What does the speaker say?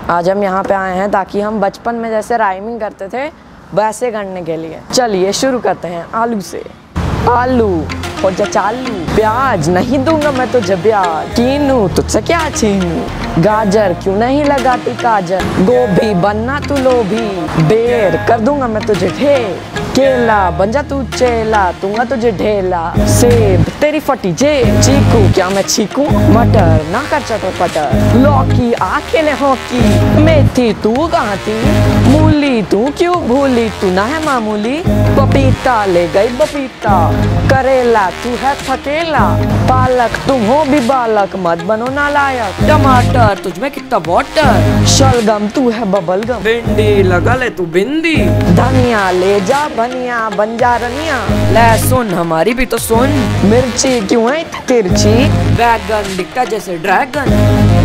आज हम यहाँ पे आए हैं ताकि हम बचपन में जैसे राइमिंग करते थे वैसे करने के लिए। चलिए शुरू करते हैं आलू से। आलू हो जा चालू, प्याज नहीं दूंगा मैं तुझे ब्याज, कीनू तुझसे क्या छीनू, गाजर क्यों नहीं लगाती काजल, गोभी बनना तू लोभी, बेर कर दूंगा मैं तुझे ढेर, केला बन जा तू चेला, दूंगा तुझे ढेला, सेब तेरी फटी जेब, चीकू क्या मैं चीकू, मटर ना कर चटर पटर, लौकी आखेले हॉकी, मेथी तू कहाँ थी, मूली तू क्यों भूली, तू ना है मामूली, पपीता ले गई पपीता, करेला तू है थकेला, पालक तुम हो भी बालक मत बनो नालायक, टमाटर तुझ में कितना वाटर, शलगम तू है बबलगम, भिंडी लगा ले तू बिंदी, धनिया ले जा बनिया बन जा रनिया, लहसुन हमारी भी तो सुन, मिर्ची क्यों है तिरछी, बैगन दिखता जैसे ड्रैगन,